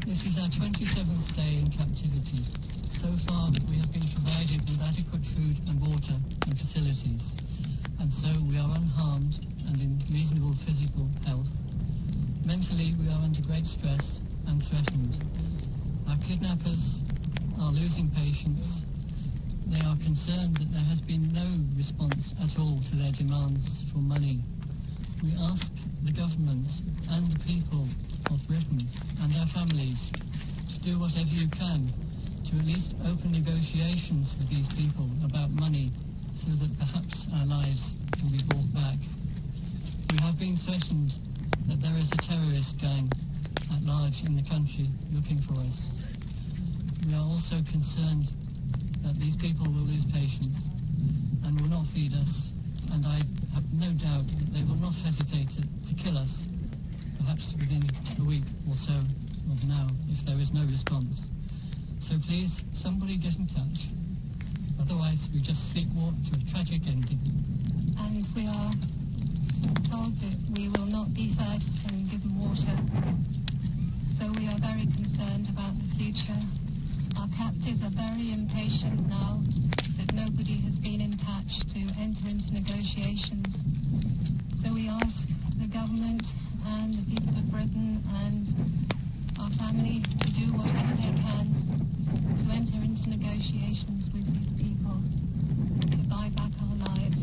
This is our 27th day in captivity. So far, we have been provided with adequate food and water and facilities, and so we are unharmed and in reasonable physical health. Mentally, we are under great stress and threatened. Our kidnappers are losing patience. They are concerned that there has been no response at all to their demands for money. We ask the government and the people of Britain and their families to do whatever you can to at least open negotiations with these people about money so that perhaps our lives can be brought back. We have been threatened that there is a terrorist gang at large in the country looking for us. We are also concerned that these people will lose patience and will not feed us, and I have no doubt that they will not hesitate to kill us, perhaps within a week or so of now, if there is no response. So please, somebody get in touch. Otherwise, we just sleepwalk to a tragic ending. And we are told that we will not be fed and given water. So we are very concerned about the future. Our captives are very impatient now that nobody has been in touch to enter into negotiations. So we ask the government and the people of Britain and our family to do whatever they can to enter into negotiations with these people to buy back our lives.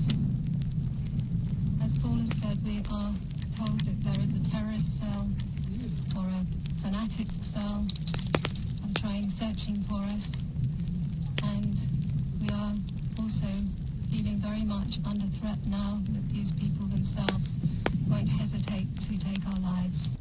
As Paul has said, we are told that there is a terrorist cell or a fanatic cell and searching for us, and we are also feeling very much under threat now that these people themselves won't hesitate to take our lives.